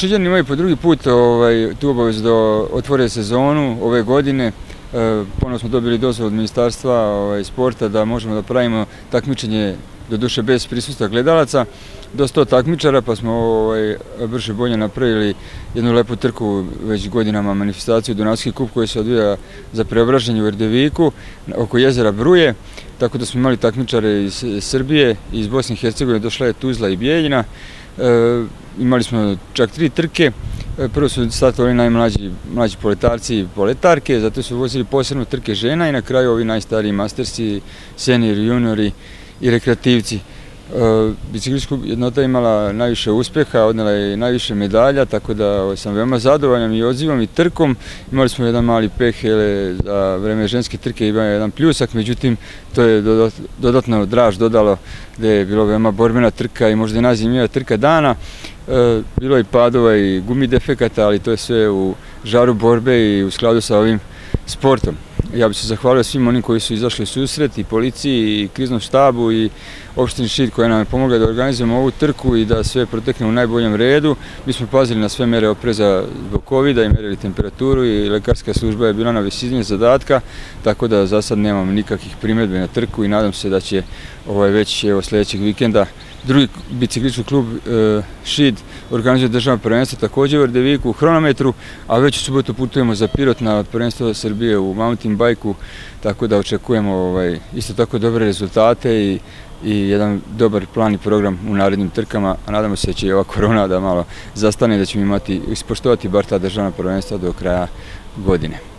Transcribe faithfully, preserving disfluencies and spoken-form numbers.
Šiđani imaju po drugi put ovaj, tu obavezu da otvore sezonu ove godine. E, ponovno smo dobili dozvolu od Ministarstva ovaj, sporta da možemo da pravimo takmičenje, doduše bez prisustva gledalaca, do sto takmičara, pa smo ovaj, brže bolje napravili jednu lepu trku već godinama, manifestaciju Dunavski kup koji se odvija za Preobraženje u Erdeviku oko jezera Bruje, tako da smo imali takmičare iz Srbije, iz Bosne i Hercegovine, došla je Tuzla i Bijeljina. E, imali smo čak tri trke. Prvo su startovali najmlađi mlađi poletarci i poletarke, zato su vozili posebno trke žena i na kraju ovi najstariji mastersi, seniori, juniori i rekreativci. Biciklistička jednota je imala najviše uspeha, odnela je najviše medalja, tako da sam veoma zadovoljan i odzivom i trkom. Imali smo jedan mali peh, za vreme ženske trke imao jedan pljusak, međutim to je dodatno draž dodalo da je bilo veoma borbena trka i možda i najzanimljivija trka dana. Bilo je i padova i gumi defekata, ali to je sve u žaru borbe i u skladu sa ovim sportom. Ja bih se zahvalio svim onim koji su izašli u susret, i policiji, i kriznom štabu, i opštini Šid koja nam je pomogla da organizujemo ovu trku i da sve protekne u najboljem redu. Mi smo pazili na sve mere opreza zbog kovida i merili temperaturu i lekarska služba je bila na visini zadatka, tako da za sad nemamo nikakvih primjedbi na trku i nadam se da će ovaj, već evo, sljedećeg vikenda drugi biciklistički klub e, Šid organizuje državno prvenstvo također u Erdeviku u hronometru, a već u subotu putujemo za Pirot na prvenstvo Srbije u mountain bajku, tako da očekujemo ovaj, isto tako dobre rezultate i, i jedan dobar plan i program u narednim trkama, a nadamo se da će i ova korona da malo zastane, da ćemo imati ispoštovati bar ta državna prvenstva do kraja godine.